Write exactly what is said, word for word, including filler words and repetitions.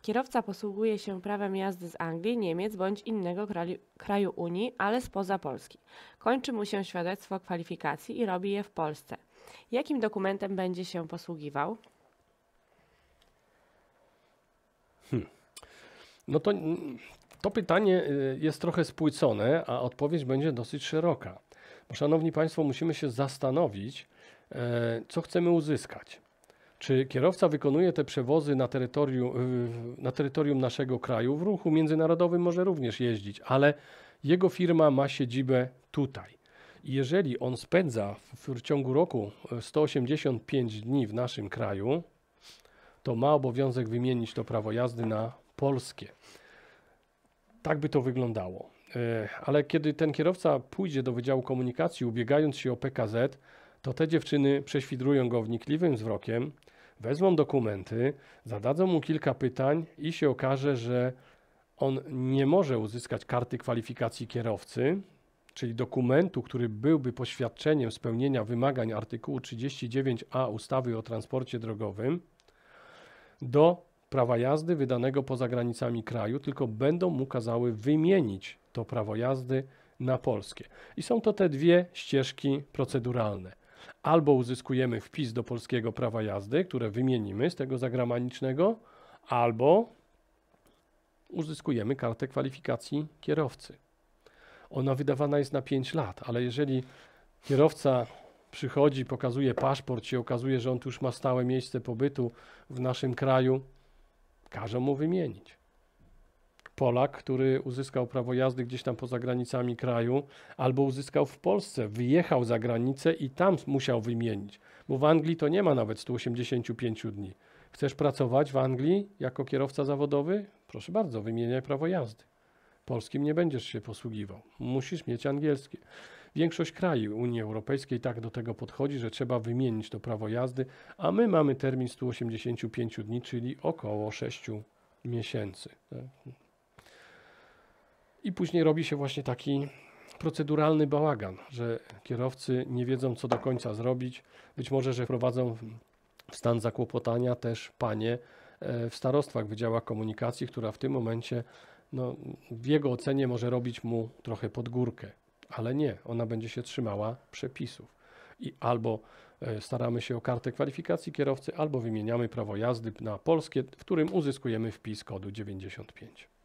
Kierowca posługuje się prawem jazdy z Anglii, Niemiec bądź innego kraju, kraju Unii, ale spoza Polski. Kończy mu się świadectwo kwalifikacji i robi je w Polsce. Jakim dokumentem będzie się posługiwał? Hmm. No to, to pytanie jest trochę spłycone, a odpowiedź będzie dosyć szeroka. Bo, szanowni Państwo, musimy się zastanowić, co chcemy uzyskać. Czy kierowca wykonuje te przewozy na terytorium, na terytorium naszego kraju? W ruchu międzynarodowym może również jeździć, ale jego firma ma siedzibę tutaj. I jeżeli on spędza w, w ciągu roku sto osiemdziesiąt pięć dni w naszym kraju, to ma obowiązek wymienić to prawo jazdy na polskie. Tak by to wyglądało. Ale kiedy ten kierowca pójdzie do Wydziału Komunikacji, ubiegając się o P K Z, to te dziewczyny prześwidrują go wnikliwym wzrokiem, wezmą dokumenty, zadadzą mu kilka pytań i się okaże, że on nie może uzyskać karty kwalifikacji kierowcy, czyli dokumentu, który byłby poświadczeniem spełnienia wymagań artykułu trzydzieści dziewięć a ustawy o transporcie drogowym, do prawa jazdy wydanego poza granicami kraju, tylko będą mu kazały wymienić to prawo jazdy na polskie. I są to te dwie ścieżki proceduralne. Albo uzyskujemy wpis do polskiego prawa jazdy, które wymienimy z tego zagranicznego, albo uzyskujemy kartę kwalifikacji kierowcy. Ona wydawana jest na pięć lat, ale jeżeli kierowca przychodzi, pokazuje paszport, się okazuje, że on tu już ma stałe miejsce pobytu w naszym kraju, każą mu wymienić. Polak, który uzyskał prawo jazdy gdzieś tam poza granicami kraju, albo uzyskał w Polsce, wyjechał za granicę i tam musiał wymienić, bo w Anglii to nie ma nawet stu osiemdziesięciu pięciu dni. Chcesz pracować w Anglii jako kierowca zawodowy? Proszę bardzo, wymieniaj prawo jazdy. Polskim nie będziesz się posługiwał. Musisz mieć angielskie. Większość krajów Unii Europejskiej tak do tego podchodzi, że trzeba wymienić to prawo jazdy, a my mamy termin stu osiemdziesięciu pięciu dni, czyli około sześciu miesięcy. I później robi się właśnie taki proceduralny bałagan, że kierowcy nie wiedzą, co do końca zrobić. Być może, że wprowadzą w stan zakłopotania też panie w starostwach, wydziałach komunikacji, która w tym momencie no, w jego ocenie może robić mu trochę pod górkę. Ale nie, ona będzie się trzymała przepisów. I albo staramy się o kartę kwalifikacji kierowcy, albo wymieniamy prawo jazdy na polskie, w którym uzyskujemy wpis kodu dziewięćdziesiąt pięć.